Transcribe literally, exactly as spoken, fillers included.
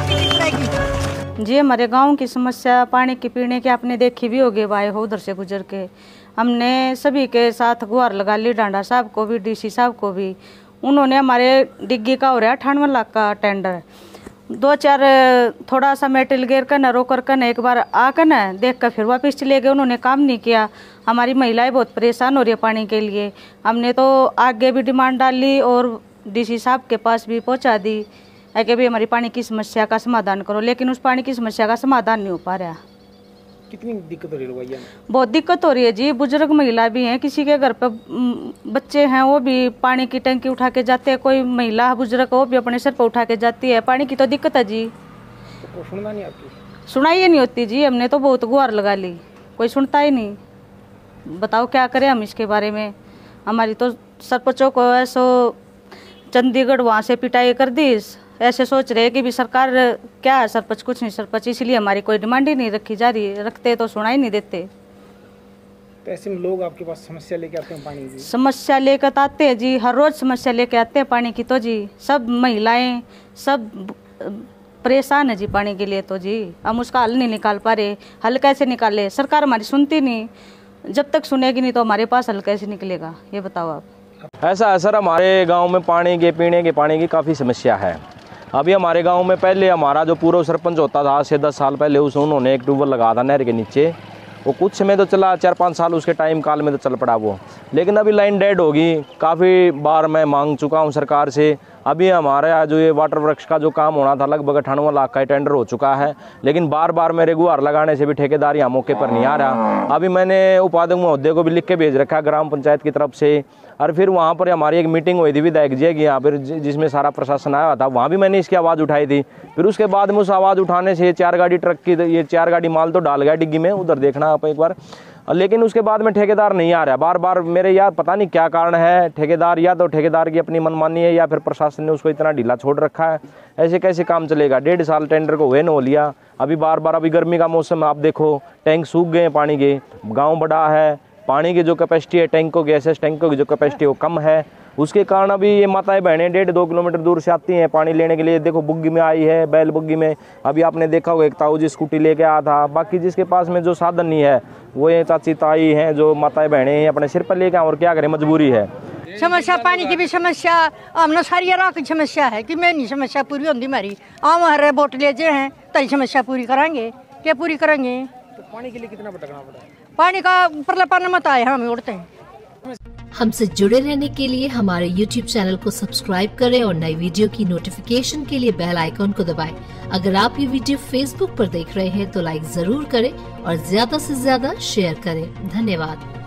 आपकी किस तरह की? जी हमारे गांव की समस्या पानी की पीने की आपने देखी भी होगी, भाई हो उधर से गुजर के। हमने सभी के साथ गुहार लगा ली, डांडा साहब को भी, डीसी साहब को भी। उन्होंने हमारे डिग्गी का हो रहा है अठानवे लाख का टेंडर, दो चार थोड़ा सा मेटल गिर कर न रोकर कर न एक बार आकर न देख कर फिर वापस चले गए। उन्होंने काम नहीं किया। हमारी महिलाएं बहुत परेशान हो रही है पानी के लिए। हमने तो आगे भी डिमांड डाली और डीसी साहब के पास भी पहुंचा दी है कि भाई हमारी पानी की समस्या का समाधान करो, लेकिन उस पानी की समस्या का समाधान नहीं हो पा रहा। कितनी दिक्कत हो रही है भैया? बहुत दिक्कत हो रही है जी। बुजुर्ग महिला भी हैं, किसी के घर पे बच्चे हैं वो भी पानी की टंकी उठा के जाते हैं, कोई महिला बुजुर्ग वो भी अपने सर पर उठा के जाती है। पानी की तो दिक्कत है जी। तो सुनना नहीं आपकी? सुनाई नहीं होती जी। हमने तो बहुत गुहार लगा ली, कोई सुनता ही नहीं। बताओ क्या करें हम इसके बारे में। हमारी तो सरपंचों को ऐसो चंडीगढ़ वहाँ से पिटाई कर दी, ऐसे सोच रहे कि भी सरकार क्या है, सरपंच कुछ नहीं सरपंच, इसलिए हमारी कोई डिमांड ही नहीं रखी जा रही। रखते तो सुनाई नहीं देते। तो ऐसे में लोग आपके पास समस्या लेके आते हैं पानी की? समस्या लेकर आते हैं जी, हर रोज समस्या लेके आते हैं पानी की। तो जी सब महिलाएं सब परेशान है जी पानी के लिए। तो जी हम उसका हल नहीं निकाल पा रहे। हल कैसे निकाले? सरकार हमारी सुनती नहीं। जब तक सुनेगी नहीं तो हमारे पास हल कैसे निकलेगा, ये बताओ आप। ऐसा है सर, हमारे गांव में पानी के पीने के पानी की काफ़ी समस्या है। अभी हमारे गांव में पहले हमारा जो पूर्व सरपंच होता था आज से दस साल पहले, उस उन्होंने एक ट्यूबवेल लगाया था नहर के नीचे। वो कुछ समय तो चला, चार पाँच साल उसके टाइम काल में तो चल पड़ा वो, लेकिन अभी लाइन डेड होगी। काफ़ी बार मैं मांग चुका हूँ सरकार से। अभी हमारा जो ये वाटर वृक्ष का जो काम होना था लगभग अठानवे लाख का टेंडर हो चुका है, लेकिन बार बार मेरे गुहार लगाने से भी ठेकेदार यहाँ मौके पर नहीं आ रहा। अभी मैंने उपाध्यक्ष महोदय को भी लिख के भेज रखा है ग्राम पंचायत की तरफ से। और फिर वहाँ पर हमारी एक मीटिंग हुई थी विधायक जी की यहाँ पर, जिसमें सारा प्रशासन आया था। वहाँ भी मैंने इसकी आवाज़ उठाई थी। फिर उसके बाद में उस आवाज़ उठाने से ये चार गाड़ी ट्रक की ये चार गाड़ी माल तो डाल गया डिग्गी में, उधर देखना आप एक बार। लेकिन उसके बाद में ठेकेदार नहीं आ रहा। बार बार मेरे यार पता नहीं क्या कारण है। ठेकेदार या तो ठेकेदार की अपनी मनमानी है या फिर प्रशासन ने उसको इतना ढीला छोड़ रखा है। ऐसे कैसे काम चलेगा? डेढ़ साल टेंडर को हुए न हो लिया। अभी बार बार अभी गर्मी का मौसम आप देखो, टैंक सूख गए हैं पानी के। गाँव बड़ा है, पानी की जो कैपेसिटी है टैंकों की, एस एस टैंकों की जो कैपेसिटी है वो कम है। उसके कारण अभी ये माताएं बहनें डेढ़ दो किलोमीटर दूर से आती हैं पानी लेने के लिए। देखो बुग्गी में आई है, बैल बुग्गी में। अभी आपने देखा होगा एक ताऊ जी स्कूटी लेके आया था। बाकी जिसके पास में जो साधन नहीं है वो ये चाची ताई हैं, जो माताएं बहनें हैं अपने सिर पर लेके आए। और क्या करें, मजबूरी है। समस्या पानी की भी समस्या, हमने सारी राह की समस्या है कि मैं नहीं समस्या पूरी होती हमारी। हम हर वोट ले जे हैं तभी समस्या पूरी कराएंगे, क्या पूरी करेंगे? तो पानी के लिए कितना भटकना पड़ा है? पानी का ऊपर पानी मत आए, हम उड़ते हैं। हमसे जुड़े रहने के लिए हमारे यूट्यूब चैनल को सब्सक्राइब करें और नई वीडियो की नोटिफिकेशन के लिए बेल आइकॉन को दबाएं। अगर आप ये वीडियो फेसबुक पर देख रहे हैं तो लाइक जरूर करें और ज्यादा से ज्यादा शेयर करें। धन्यवाद।